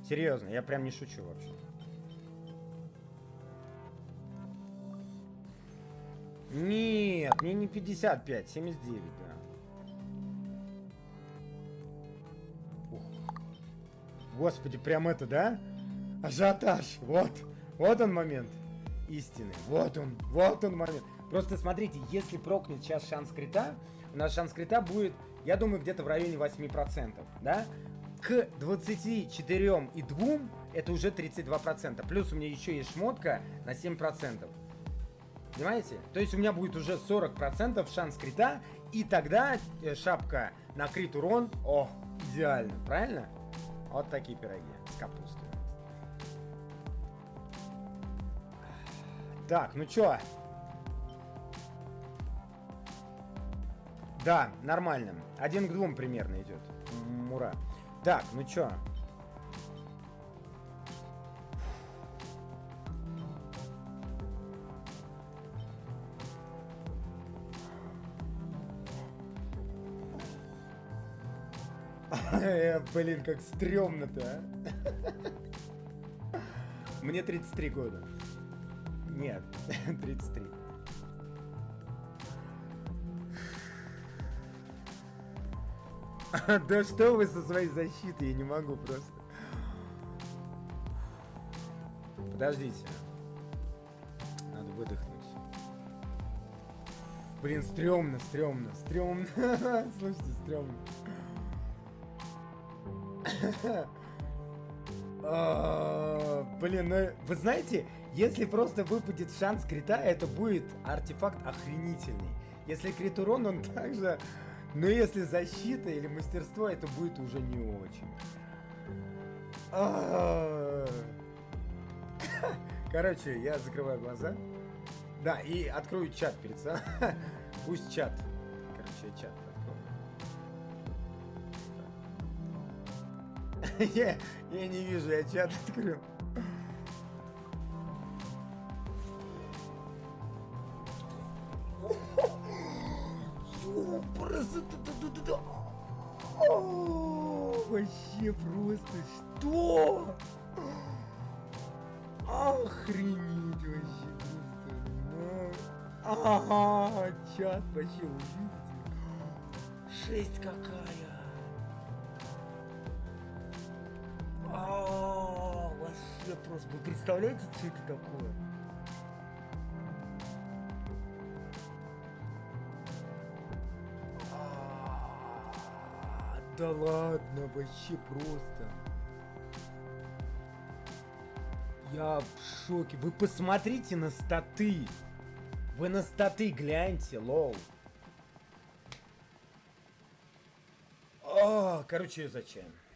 Серьезно, я прям не шучу вообще. Нет, мне не 55, 79, да. Ух. Господи, прям это, да? Ажиотаж, вот. Вот он момент истины. Вот он момент. Просто смотрите, если прокнет сейчас шанс крита, у нас шанс крита будет, я думаю, где-то в районе 8%, да? К 24 и 2 это уже 32%. Плюс у меня еще есть шмотка на 7%. Понимаете? То есть у меня будет уже 40% шанс крита, и тогда шапка на крит урон, о, идеально, правильно? Вот такие пироги с капустой. Так, ну чё? Да, нормально. 1 к 2 примерно идет. Ура. Так, ну чё? Блин, как стрёмно-то, а? Мне 33 года. Нет, 33. Да что вы со своей защитой, я не могу просто. Подождите. Надо выдохнуть. Блин, стрёмно. Слушайте, стрёмно. Блин, ну вы знаете, если просто выпадет шанс крита, это будет артефакт охренительный. Если крит урон, он также... Но если защита или мастерство, это будет уже не очень. Короче, я закрываю глаза. Да, и открою чат перед собой. Пусть чат. Короче, я чат открою. Я не вижу, я чат открыл. Просто... Вообще просто... Что? Охренеть вообще просто. Ага, чат вообще увидите. Жесть какая. Вообще просто. Вы представляете, что это такое? Да ладно, вообще просто. Я в шоке. Вы посмотрите на статы. Вы на статы гляньте, лол. Короче, зачем?